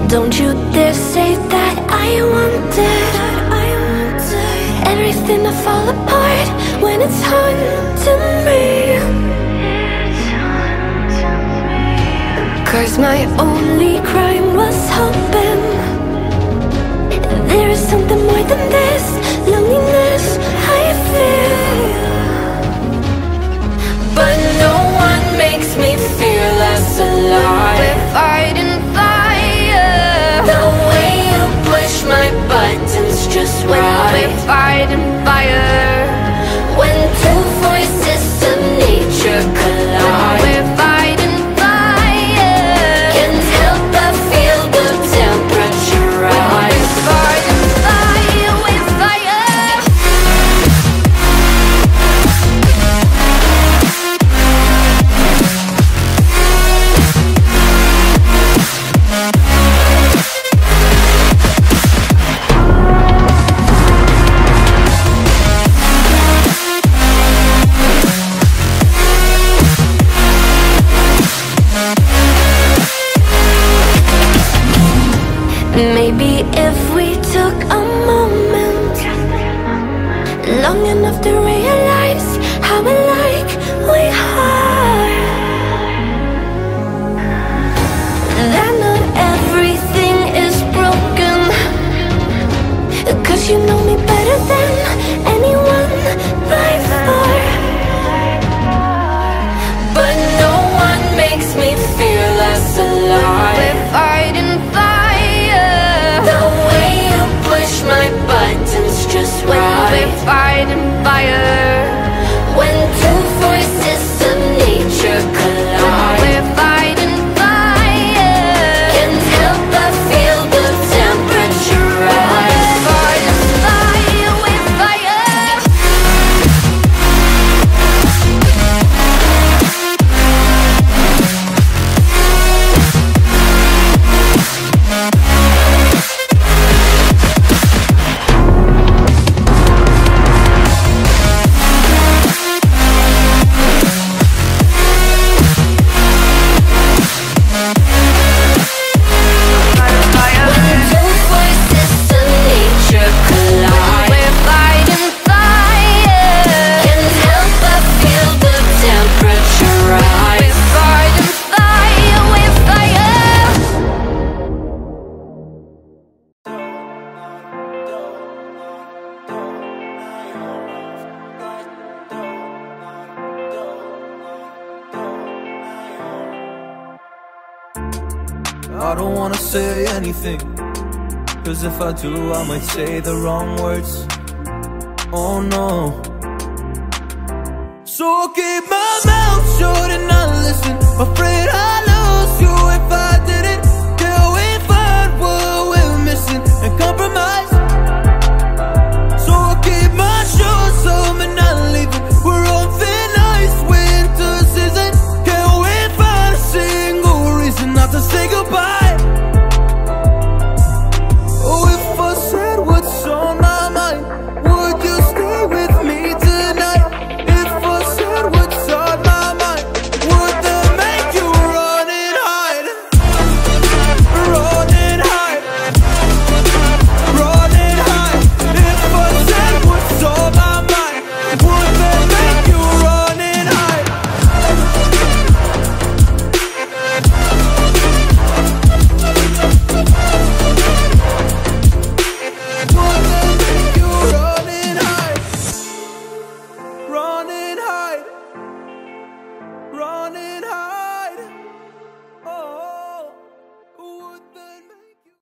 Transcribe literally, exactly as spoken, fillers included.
Don't you dare say that I wanted everything to fall apart when it's haunting me. Cause my only crime was hoping there is something more than this loneliness I feel. But no one makes me feel less alive. We're fighting fire. The way you push my buttons just right. We're fighting fire. When two voices of nature collide. We're fighting fire. Can't help but feel the temperature rise. We're fighting fire. We're fire. Maybe if we took a moment long enough to realize how alike we are, that not everything is broken. Cause you know me better than anyone by far. But no one makes me feel less alive. We're fighting fire. The way you push my buttons just right. We're fighting fire. When two voices of nature collide. We're fighting fire. Can't help but feel the temperature rise. We're fighting fire. We're fire. I don't wanna say anything, cause if I do I might say the wrong words. Oh no. So I'll keep my mouth shut and not listen. Afraid I'd lose you if I didn't. Till we find what we're missing and compromise. So I'll keep my shoes on and not leaving. We're on thin ice, winter season. Can't we find a single reason not to say goodbye?